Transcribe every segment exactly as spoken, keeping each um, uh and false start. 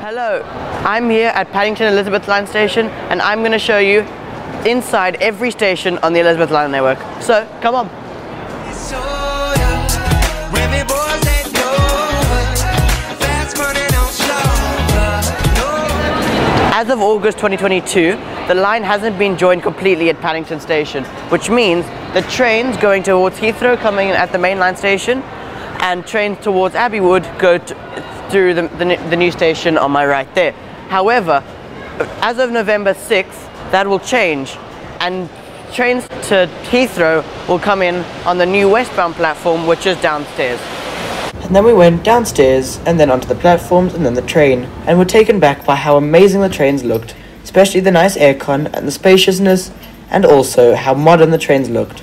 Hello, I'm here at Paddington Elizabeth Line Station and I'm going to show you inside every station on the Elizabeth Line network. So, come on. As of August twenty twenty-two, the line hasn't been joined completely at Paddington Station, which means the trains going towards Heathrow coming in at the main line station and trains towards Abbey Wood go to, through the, the, the new station on my right there. However, as of November sixth, that will change and trains to Heathrow will come in on the new westbound platform, which is downstairs. And then we went downstairs and then onto the platforms and then the train, and were taken back by how amazing the trains looked, especially the nice aircon and the spaciousness, and also how modern the trains looked.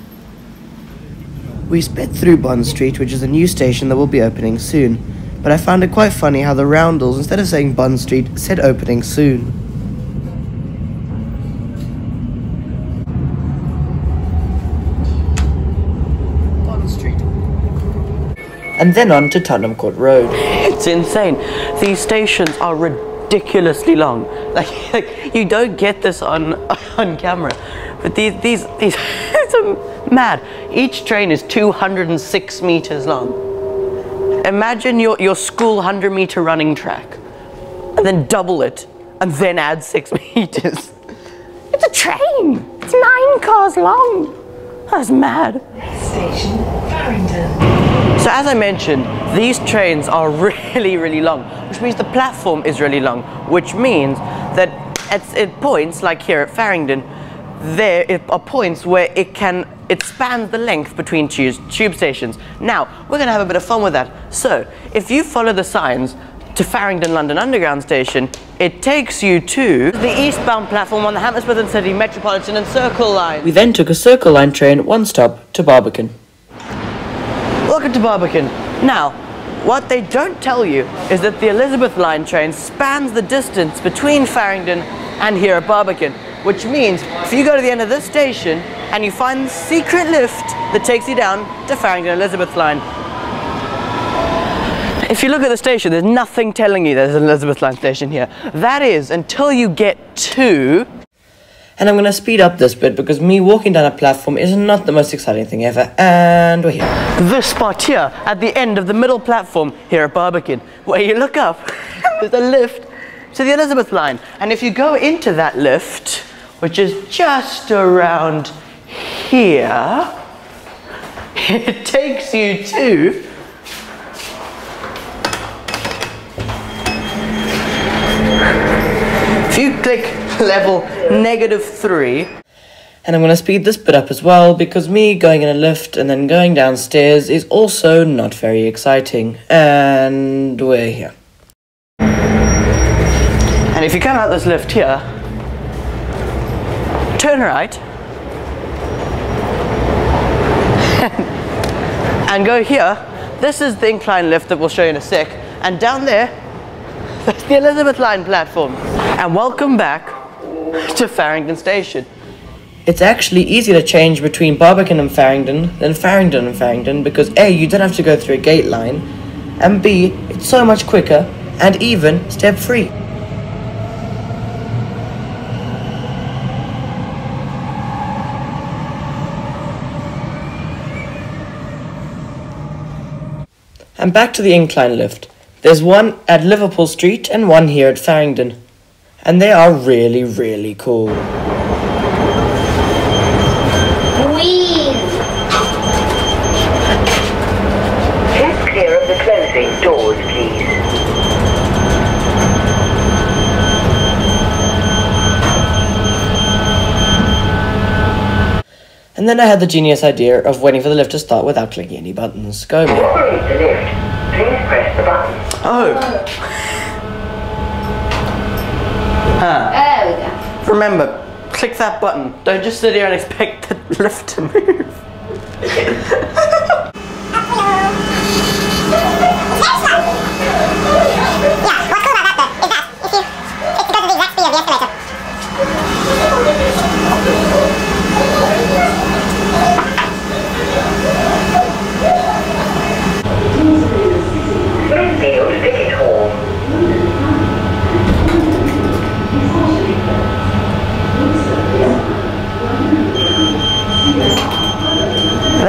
We sped through Bond Street, which is a new station that will be opening soon, but I found it quite funny how the roundels, instead of saying Bond Street, said opening soon. Bond Street. And then on to Tottenham Court Road. It's insane. These stations are ridiculously long. Like, like you don't get this on on camera, but these these these it's a, mad. Each train is two hundred six meters long. Imagine your your school hundred meter running track, and then double it, and then add six meters. It's a train. It's nine cars long. That's mad. Station Farringdon. So as I mentioned, these trains are really, really long, which means the platform is really long, which means that at, at points, like here at Farringdon, there are points where it can, it spans the length between tube, tube stations. Now, we're going to have a bit of fun with that. So, if you follow the signs to Farringdon London Underground Station, it takes you to the eastbound platform on the Hammersmith and City Metropolitan and Circle Line. We then took a Circle Line train one stop to Barbican. Welcome to Barbican. Now, what they don't tell you is that the Elizabeth Line train spans the distance between Farringdon and here at Barbican, which means if you go to the end of this station and you find the secret lift that takes you down to Farringdon Elizabeth Line. If you look at the station, there's nothing telling you there's an Elizabeth Line station here. That is until you get to... And I'm going to speed up this bit because me walking down a platform is not the most exciting thing ever, and we're here. This spot here, at the end of the middle platform here at Barbican, where you look up, there's a lift to the Elizabeth Line. And if you go into that lift, which is just around here, it takes you to... If you click level negative three, and I'm going to speed this bit up as well because me going in a lift and then going downstairs is also not very exciting, and we're here. And if you come out this lift here, turn right and go here. This is the incline lift that we'll show you in a sec, and down there that's the Elizabeth Line platform. And welcome back to Farringdon Station. It's actually easier to change between Barbican and Farringdon than Farringdon and Farringdon because A, you don't have to go through a gate line, and B, it's so much quicker and even step free. And back to the incline lift. There's one at Liverpool Street and one here at Farringdon. And they are really, really cool. Whee! Keep clear of the closing doors, please. And then I had the genius idea of waiting for the lift to start without clicking any buttons. Go me. To operate the lift, please press the button. Oh! Huh. There we go. Remember, click that button. Don't just sit here and expect the lift to move. Smithfield Ticket Hall.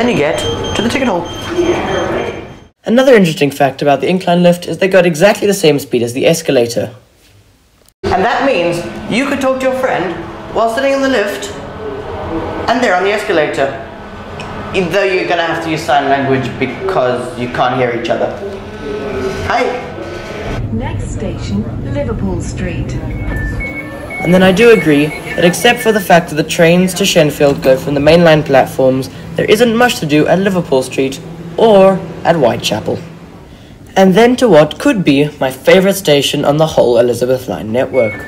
and you get to the ticket hall. Another interesting fact about the incline lift is they got exactly the same speed as the escalator. And that means you could talk to your friend while sitting in the lift and they're on the escalator. Though you're gonna have to use sign language because you can't hear each other. Hi! Next station, Liverpool Street. And then I do agree that except for the fact that the trains to Shenfield go from the mainline platforms, there isn't much to do at Liverpool Street or at Whitechapel. And then to what could be my favourite station on the whole Elizabeth Line network.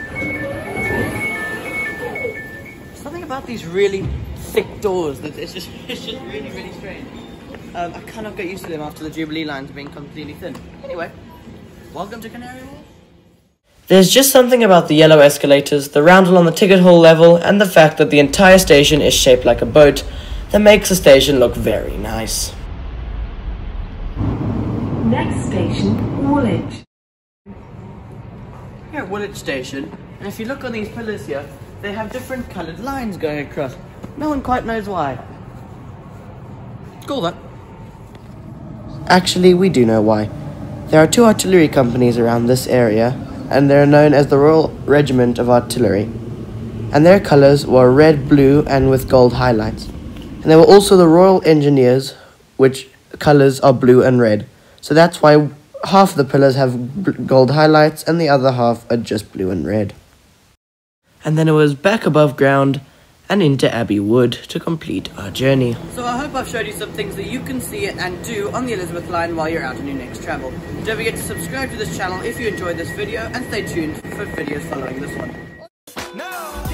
Something about these really thick doors that it's just, it's just really, really strange. Um, I cannot get used to them after the Jubilee lines being completely thin. Anyway, welcome to Canary Wharf. There's just something about the yellow escalators, the roundel on the ticket hall level, and the fact that the entire station is shaped like a boat that makes the station look very nice. Next station, Woolwich. Here at Woolwich Station, and if you look on these pillars here, they have different coloured lines going across. No one quite knows why. Cool though. Actually, we do know why. There are two artillery companies around this area, and they're known as the Royal Regiment of Artillery. And their colours were red, blue, and with gold highlights. And there were also the Royal Engineers, which colours are blue and red. So that's why half of the pillars have gold highlights and the other half are just blue and red. And then it was back above ground and into Abbey Wood to complete our journey. So I hope I've showed you some things that you can see and do on the Elizabeth Line while you're out on your next travel. Don't forget to subscribe to this channel if you enjoyed this video and stay tuned for videos following this one. No!